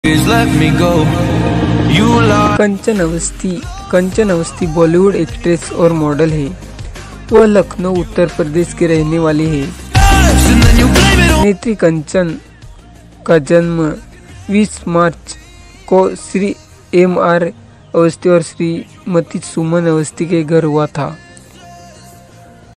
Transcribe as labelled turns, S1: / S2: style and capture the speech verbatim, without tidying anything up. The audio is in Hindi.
S1: कंचन अवस्थी कंचन अवस्थी बॉलीवुड एक्ट्रेस और मॉडल है। वह लखनऊ उत्तर प्रदेश की रहने वाली है। नेत्री कंचन का जन्म बीस मार्च को श्री एम आर अवस्थी और श्रीमती सुमन अवस्थी के घर हुआ था।